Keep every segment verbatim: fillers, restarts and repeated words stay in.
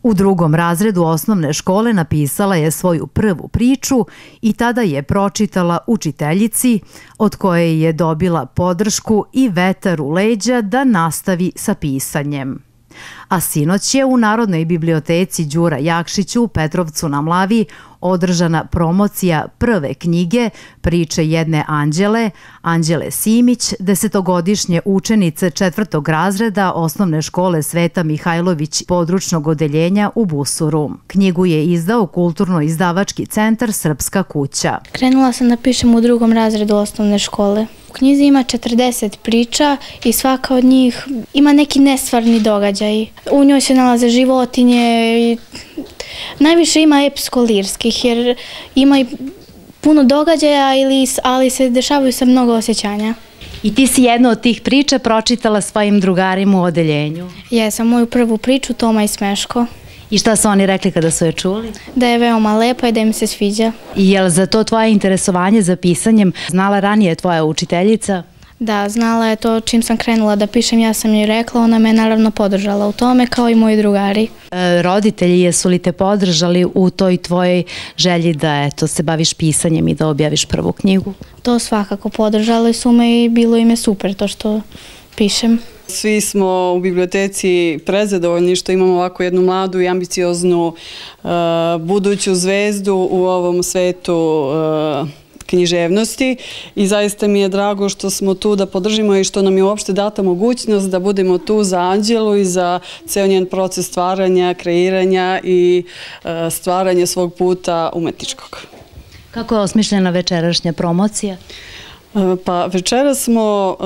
U drugom razredu osnovne škole napisala je svoju prvu priču i tada je pročitala učiteljici, od koje je dobila podršku i vetar u leđa da nastavi sa pisanjem. A sinoć je u Narodnoj biblioteci Đura Jakšić u Petrovcu na Mlavi održana promocija prve knjige Priče jedne Anđele, Anđele Simić, desetogodišnje učenice četvrtog razreda osnovne škole Sveta Mihajlović područnog odeljenja u Busuru. Knjigu je izdao Kulturno-izdavački centar Srpska kuća. Krenula sam da pišem u drugom razredu osnovne škole. U knjizi ima četrdeset priča i svaka od njih ima neki nestvarni događaj. U njoj se nalaze životinje i najviše ima epsko-lirskih jer ima i puno događaja, ali se dešavaju sa mnogo osjećanja. I ti si jednu od tih priča pročitala svojim drugarima u odeljenju? Jesam, moju prvu priču Toma i Smeško. I šta su oni rekli kada su je čuli? Da je veoma lepa i da im se sviđa. I je li za to tvoje interesovanje za pisanjem znala ranije tvoja učiteljica? Da, znala je to čim sam krenula da pišem, ja sam joj rekla, ona me naravno podržala u tome kao i moji drugari. Roditelji jesu li te podržali u toj tvojoj želji da eto, se baviš pisanjem i da objaviš prvu knjigu? To svakako podržali su me i bilo im je super to što pišem. Svi smo u biblioteci prezadovoljni što imamo ovako jednu mladu i ambicioznu buduću zvezdu u ovom svetu književnosti i zaista mi je drago što smo tu da podržimo i što nam je uopšte data mogućnost da budemo tu za Anđelu i za ceo njen proces stvaranja, kreiranja i stvaranja svog puta umetničkog. Kako je osmišljena večerašnja promocija? Pa večera smo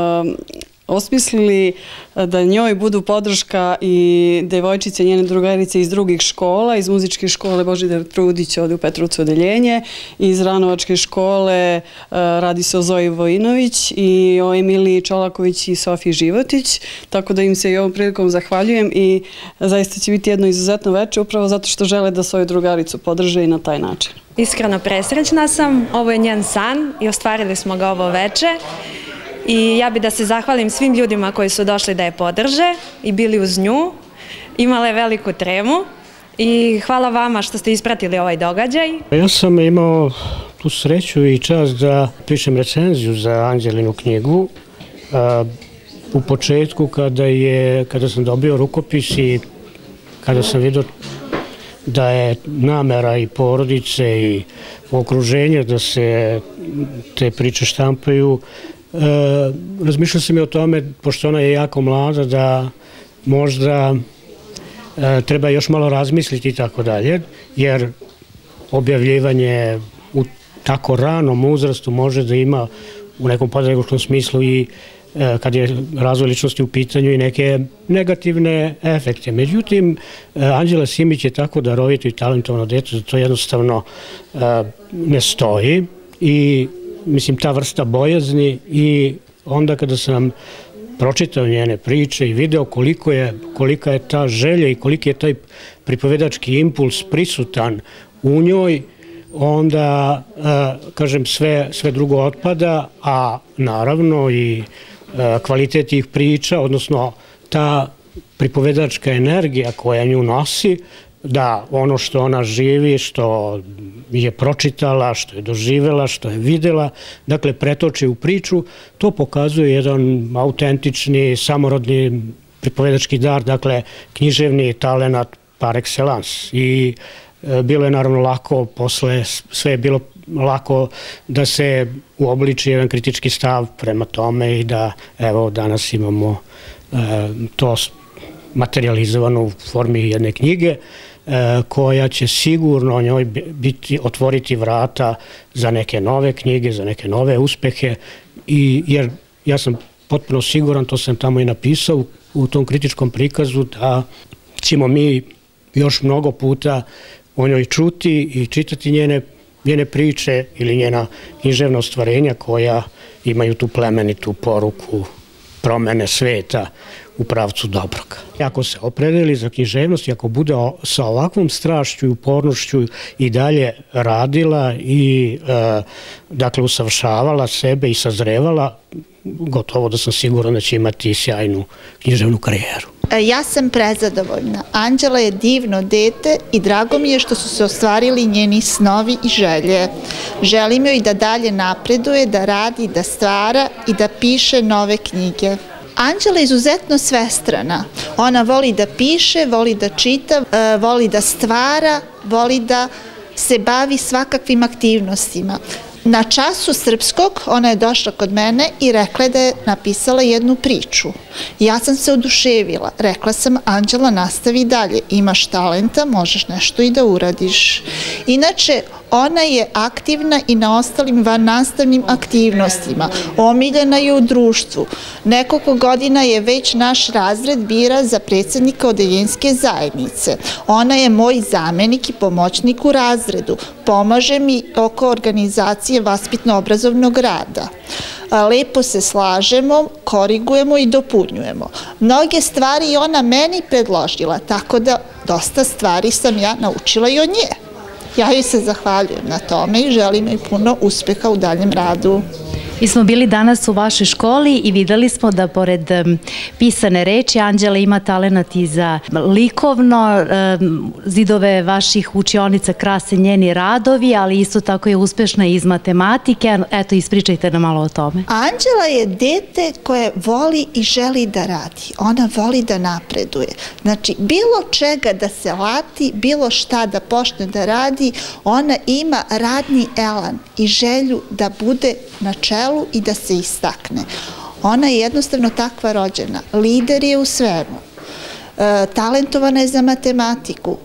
osmislili da njoj budu podrška i devojčice, njene drugarice iz drugih škola, iz muzičke škole Božidar Trudić ovde u Petrovcu odeljenje, iz Ranovačke škole radi se o Zoji Vojinović i o Emiliji Čolaković i Sofiji Životić, tako da im se i ovom prilikom zahvaljujem i zaista će biti jedno izuzetno veče upravo zato što žele da svoju drugaricu podrže i na taj način. Iskreno presrećna sam, ovo je njen san i ostvarili smo ga ovo veče. I ja bih da se zahvalim svim ljudima koji su došli da je podrže i bili uz nju. Imala je veliku tremu i hvala vama što ste ispratili ovaj događaj. Ja sam imao tu sreću i čast da pišem recenziju za Anđelinu knjigu. U početku kada sam dobio rukopis i kada sam vidio da je namera i porodice i okruženje da se te priče štampaju, razmišljao sam i o tome, pošto ona je jako mlada, da možda treba još malo razmisliti i tako dalje, jer objavljivanje u tako ranom uzrastu može da ima u nekom pedagoškom smislu i kad je razvoj ličnosti u pitanju i neke negativne efekte. Međutim, Anđela Simić je tako darovito i talentovano dete da to jednostavno ne stoji i mislim, ta vrsta bojazni i onda kada sam pročitao njene priče i video kolika je ta želja i koliki je taj pripovedački impuls prisutan u njoj, onda, kažem, sve drugo otpada, a naravno i kvalitet tih priča, odnosno ta pripovedačka energija koja nju nosi, da ono što ona živi, što je pročitala, što je doživela, što je videla, dakle pretoči u priču, to pokazuje jedan autentični, samorodni pripovedački dar, dakle književni talenat par excellence. I bilo je naravno lako, posle sve je bilo lako da se uobliči jedan kritički stav prema tome i da evo danas imamo to materializovano u formi jedne knjige koja će sigurno njoj biti, otvoriti vrata za neke nove knjige, za neke nove uspehe, jer ja sam potpuno siguran, to sam tamo i napisao u tom kritičkom prikazu, da ćemo mi još mnogo puta o njoj čuti i čitati njene priče ili njena književna ostvarenja koja imaju tu plemenitu poruku promene sveta u pravcu dobroga. Ako se opredeli za književnost i ako bude sa ovakvom strašću i upornošću i dalje radila i dakle usavršavala sebe i sazrevala, gotovo da sam siguran da će imati sjajnu književnu karijeru. Ja sam prezadovoljna. Anđela je divno dete i drago mi je što su se ostvarili njeni snovi i želje. Želim joj da dalje napreduje, da radi, da stvara i da piše nove knjige. Anđela je izuzetno svestrana. Ona voli da piše, voli da čita, voli da stvara, voli da se bavi svakakvim aktivnostima. Na času srpskog ona je došla kod mene i rekla da je napisala jednu priču. Ja sam se oduševila. Rekla sam, Anđela, nastavi dalje. Imaš talenta, možeš nešto i da uradiš. Inače, ona je aktivna i na ostalim vannastavnim aktivnostima. Omiljena je u društvu. Nekoliko godina je već naš razred bira za predsjednika odeljenske zajednice. Ona je moj zamenik i pomoćnik u razredu. Pomaže mi oko organizacije vaspitno-obrazovnog rada. Lepo se slažemo, korigujemo i dopunjujemo. Mnoge stvari je ona meni predložila, tako da dosta stvari sam ja naučila i od nje. Ja joj se zahvaljujem na tome i želim joj puno uspeha u daljem radu. Mi smo bili danas u vašoj školi i videli smo da pored pisane reči Anđela ima talenat i za likovno, zidove vaših učionica krase njeni radovi, ali isto tako je uspešna iz matematike. Eto, ispričajte nam malo o tome. Anđela je dete koje voli i želi da radi. Ona voli da napreduje. Znači, bilo čega da se lati, bilo šta da počne da radi, ona ima radni elan i želju da bude na čelu i da se istakne. Ona je jednostavno takva rođena. Lider je u svemu. Talentovana je za matematiku.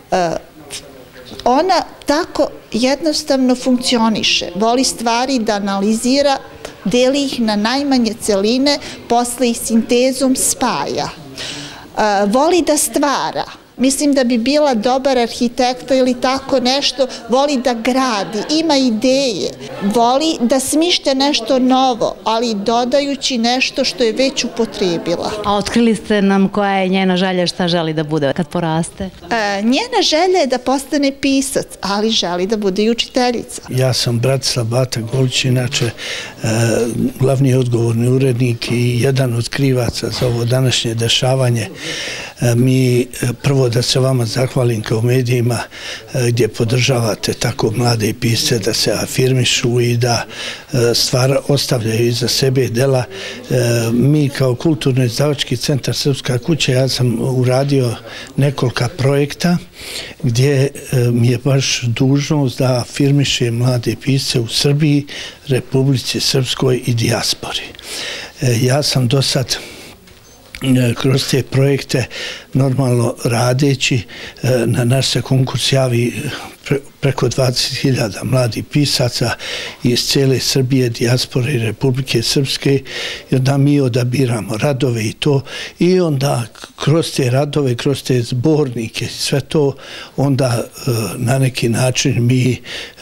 Ona tako jednostavno funkcioniše. Voli stvari da analizira, deli ih na najmanje celine, posle ih sintezom spaja. Voli da stvara. Mislim da bi bila dobar arhitekta ili tako nešto, voli da gradi, ima ideje, voli da smišlja nešto novo, ali dodajući nešto što je već upotrebila. A otkrili ste nam koja je njena želja, šta želi da bude kad poraste? Njena želja je da postane pisac, ali želi da bude i učiteljica. Ja sam Bratislav Bata Golić, inače glavni odgovorni urednik i jedan od krivaca za ovo današnje dešavanje. Mi prvo da se vama zahvalim kao medijima gdje podržavate tako mlade pisce da se afirmišu i da stvar ostavljaju iza sebe dela. Mi kao Kulturno-izdavački centar Srpska kuća, ja sam uradio nekolika projekta gdje mi je baš dužnost da afirmiše mlade pisce u Srbiji, Republici Srpskoj i dijaspori. Ja sam do sad kroz te projekte normalno radeći, na naš se konkurs javi preko dvadeset hiljada mladih pisaca iz cijele Srbije, dijaspore i Republike Srpske, i onda mi odabiramo radove i to, i onda kroz te radove, kroz te zbornike, sve to, onda na neki način mi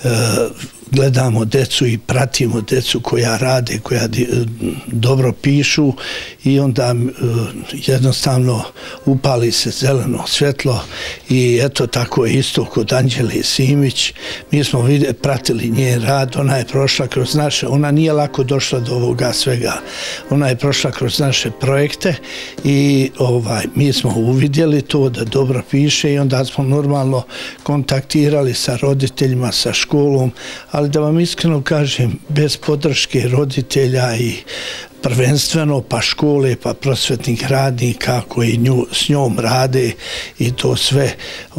gledamo decu i pratimo decu koja rade, koja dobro pišu, i onda jednostavno upali se zeleno svjetlo. I eto, tako je isto kod Anđele Simić. Mi smo pratili njen rad, ona je prošla kroz naše, ona nije lako došla do ovoga svega, ona je prošla kroz naše projekte i mi smo uvidjeli to da dobro piše, i onda smo normalno kontaktirali sa roditeljima, sa školom, ali da vam iskreno kažem, bez podrške roditelja i prvenstveno pa škole, pa prosvetnih radnika koji s njom rade i to sve,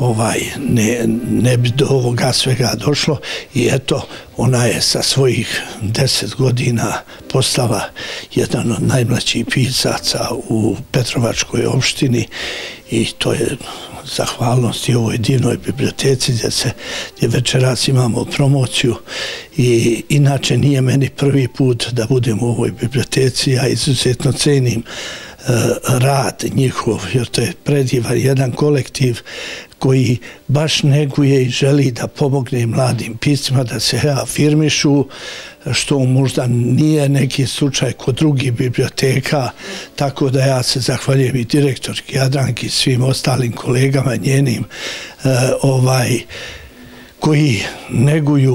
ne bi do ovoga svega došlo. I eto, ona je sa svojih deset godina postala jedan od najmlađih pisaca u Petrovačkoj opštini, i to je zahvalnost i ovoj divnoj biblioteci gdje večeras imamo promociju. I inače nije meni prvi put da budem u ovoj biblioteci, ja izuzetno cenim rad njihov, jer to je predivan jedan kolektiv koji baš neguje i želi da pomogne mladim piscima da se afirmišu, što možda nije neki slučaj kod drugih biblioteka, tako da ja se zahvaljujem i direktorki Jadranki i svim ostalim kolegama njenim koji neguju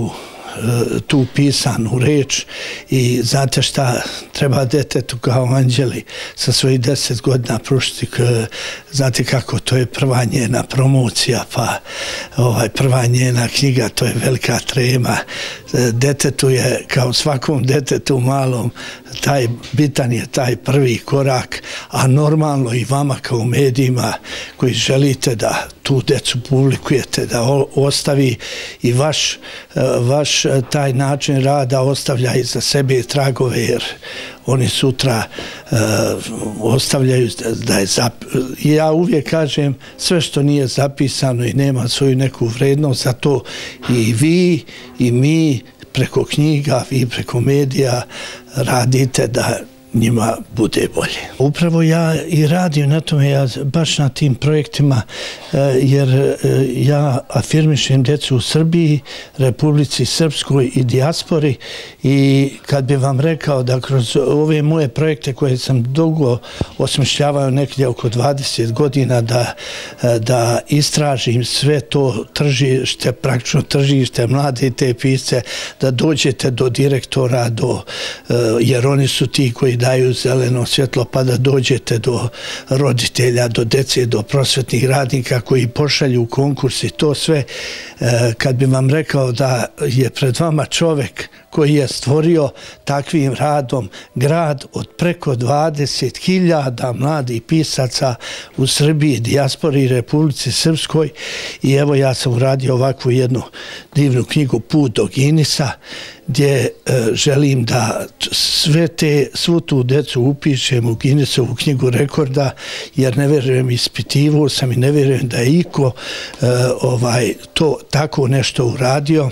tu pisanu reč i znate šta treba detetu kao anđeli sa svojih deset godina pružiti, znate kako, to je prva njena promocija, pa ovaj, prva njena knjiga, to je velika trema. Detetu je, kao svakom detetu malom, taj bitan je taj prvi korak, a normalno i vama kao medijima koji želite da tu decu publikujete, da ostavi i vaš, vaš taj način rada ostavlja iza sebe tragove, jer oni sutra uh, ostavljaju da je zap... Ja uvijek kažem, sve što nije zapisano i nema svoju neku vrednost, zato i vi i mi preko knjiga, vi preko medija radite da njima bude bolje. Upravo ja i radim na tome, ja baš na tim projektima, jer ja afirmišem djecu u Srbiji, Republici Srpskoj i dijaspori, i kad bi vam rekao da kroz ove moje projekte koje sam dugo osmišljavao, nekdje oko dvadeset godina, da, da istražim sve to tržište, praktično tržište, mlade te pisce, da dođete do direktora, do, jer oni su ti koji daju zeleno svjetlo, pa da dođete do roditelja, do dece, do prosvetnih radnika koji pošalju konkurs i to sve. Kad bi vam rekao da je pred vama čovjek koji je stvorio takvim radom grad od preko dvadeset hiljada mladih pisaca u Srbiji, dijaspori i Republici Srpskoj, i evo ja sam uradio ovakvu jednu divnu knjigu Put do Ginisa, gdje e, želim da sve te, svu tu decu upišem u Guinnessovu knjigu rekorda, jer ne vjerujem, ispitivao sam i ne vjerujem da je iko e, ovaj, to tako nešto uradio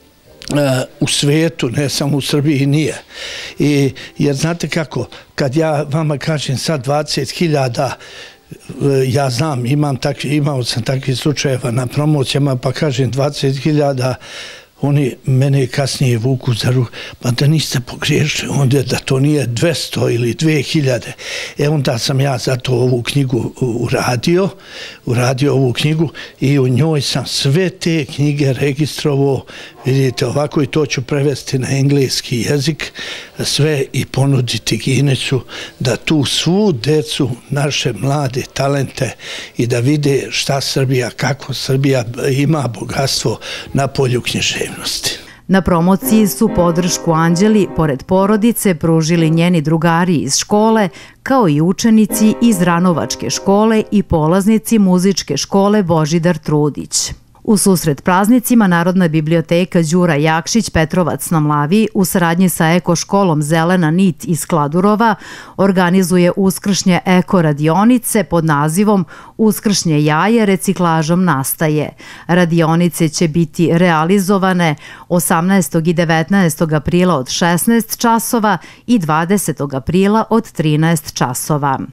u svijetu, ne samo u Srbiji, nije. I, jer znate kako, kad ja vama kažem sad dvadeset hiljada, ja znam, imam takvi, imao sam takvih slučajeva na promocijama, pa kažem dvadeset hiljada, oni mene kasnije vuku za ruku, pa da niste pogriješili, onda da to nije dvjesto ili dvije hiljade. E onda sam ja zato ovu knjigu uradio, uradio ovu knjigu i u njoj sam sve te knjige registrovao, vidite ovako, i to ću prevesti na engleski jezik, sve i ponuditi Guinnessu, da tu svu decu, naše mlade talente, i da vide šta Srbija, kako Srbija ima bogatstvo na polju književnosti. Na promociji su podršku Anđeli, pored porodice, pružili njeni drugari iz škole, kao i učenici iz Ranovačke škole i polaznici muzičke škole Božidar Trudić. U susret praznicima Narodna biblioteka Đura Jakšić Petrovac na Mlavi u saradnji sa Eko školom Zelena nit iz Kladurova organizuje uskršnje eko radionice pod nazivom Uskršnje jaje reciklažom nastaje. Radionice će biti realizovane osamnaestog i devetnaestog aprila od šesnaest časova i dvadesetog aprila od trinaest časova.